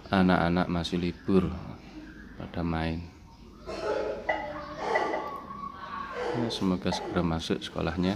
Anak-anak masih libur pada main. Ya, semoga segera masuk sekolahnya.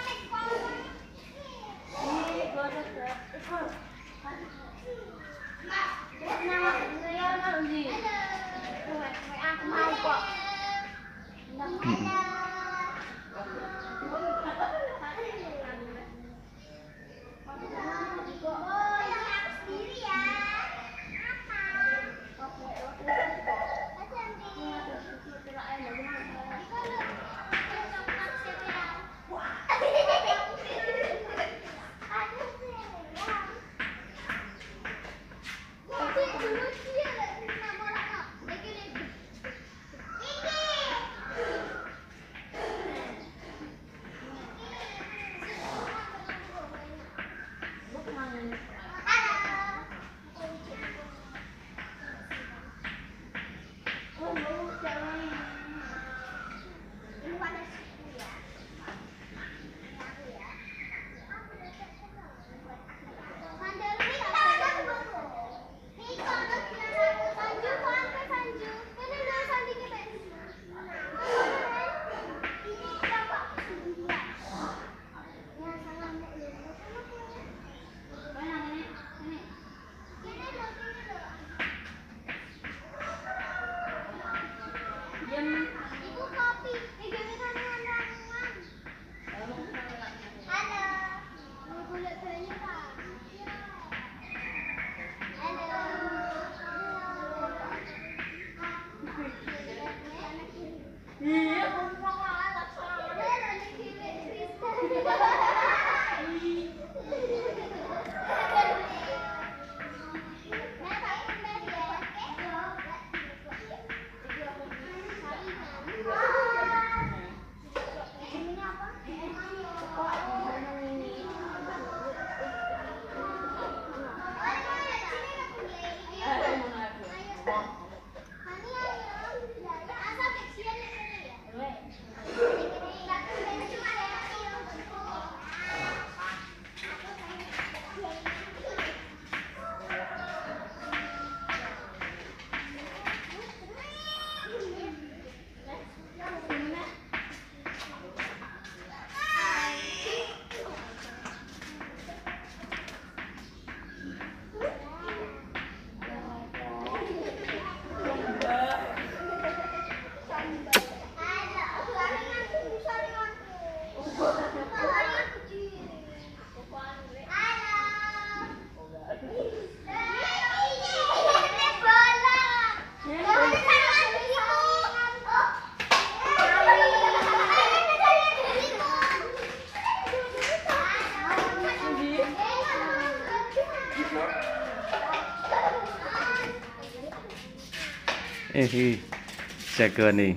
Jago nih.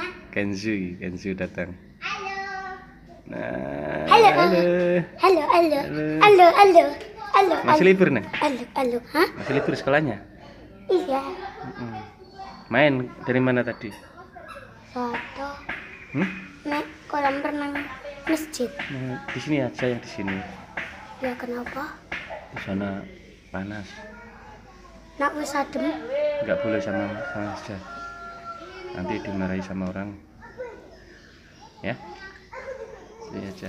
Kenzu datang. Halo. Nah, Halo. halo. Halo, halo. Halo, halo. Halo. Masih libur nih? Halo, halo. Hah? Masih libur sekolahnya? Iya. Main dari mana tadi? Foto. Nah, Kolam renang masjid. di sini aja, yang di sini. Ya kenapa? Di sana panas. Nak wis adem. Nggak boleh sama saja. Nanti dimarahi sama orang. Ya? Sini aja.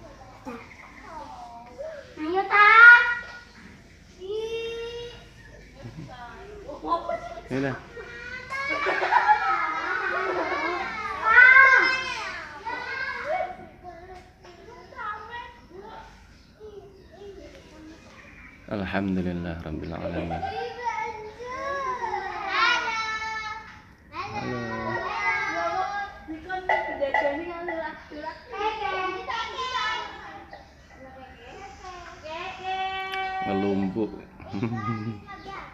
Ayo, Tak. Yaudah. Alhamdulillah Rabbil Alamin. Halo. Ngelumpuk.